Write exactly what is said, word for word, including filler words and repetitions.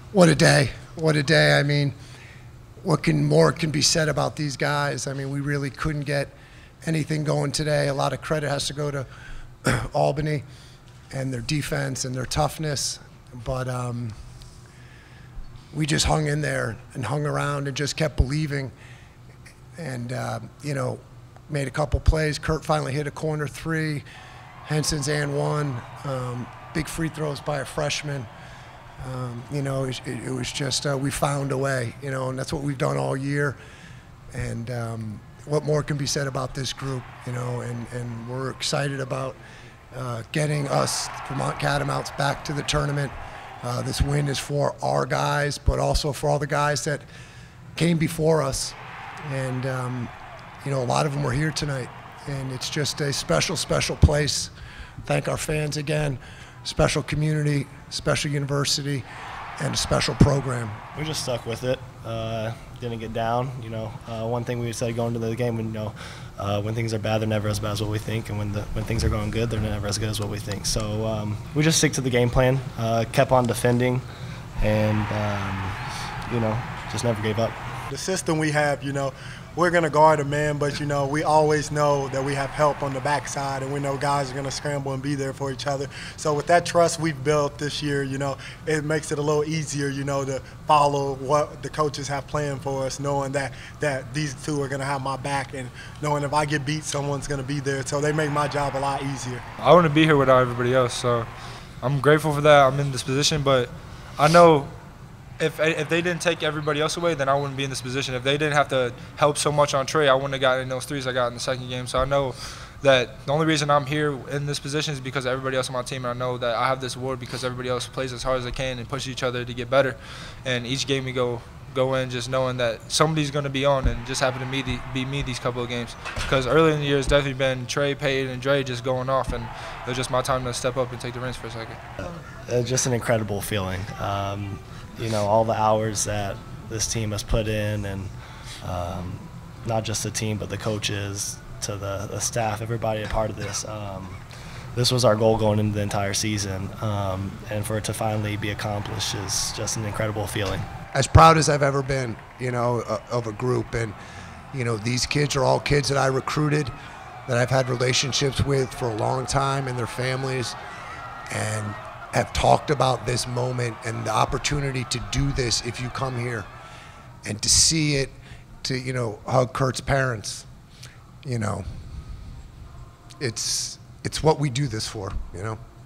What a day. What a day. I mean, what can more can be said about these guys? I mean, we really couldn't get anything going today. A lot of credit has to go to Albany and their defense and their toughness. But um, we just hung in there and hung around and just kept believing. And, uh, you know, made a couple plays. Kurt finally hit a corner three. Henson's and one. Um, big free throws by a freshman. Um, you know, it, it was just, uh, we found a way, you know, and that's what we've done all year. And um, what more can be said about this group, you know, and, and we're excited about uh, getting us, Vermont Catamounts, back to the tournament. Uh, this win is for our guys, but also for all the guys that came before us. And, um, you know, a lot of them were here tonight. And it's just a special, special place. Thank our fans again. Special community, special university, and a special program. We just stuck with it. Uh, didn't get down. You know, uh, one thing we said going into the game, you know, uh, when things are bad, they're never as bad as what we think, and when the when things are going good, they're never as good as what we think. So um, we just stick to the game plan, uh, kept on defending, and um, you know, just never gave up. The system we have, you know, we're going to guard a man, but, you know, we always know that we have help on the backside, and we know guys are going to scramble and be there for each other. So with that trust we've built this year, you know, it makes it a little easier, you know, to follow what the coaches have planned for us, knowing that, that these two are going to have my back and knowing if I get beat, someone's going to be there. So they make my job a lot easier. I wouldn't be here without everybody else, so I'm grateful for that. I'm in this position, but I know If, if they didn't take everybody else away, then I wouldn't be in this position. If they didn't have to help so much on Trey, I wouldn't have gotten those threes I got in the second game. So I know that the only reason I'm here in this position is because of everybody else on my team. And I know that I have this award because everybody else plays as hard as they can and pushes each other to get better. And each game we go go in just knowing that somebody's going to be on, and just happen to me the, be me these couple of games. Because earlier in the year, it's definitely been Trey, Payton, and Dre just going off, and it was just my time to step up and take the reins for a second. Uh, just an incredible feeling. Um, You know, all the hours that this team has put in, and um, not just the team, but the coaches, to the, the staff, everybody a part of this. Um, this was our goal going into the entire season, um, and for it to finally be accomplished is just an incredible feeling. As proud as I've ever been, you know, uh, of a group. And, you know, these kids are all kids that I recruited, that I've had relationships with for a long time, and their families. And have talked about this moment and the opportunity to do this if you come here, and to see it, to, you know, hug Kurt's parents, you know, it's it's what we do this for, you know.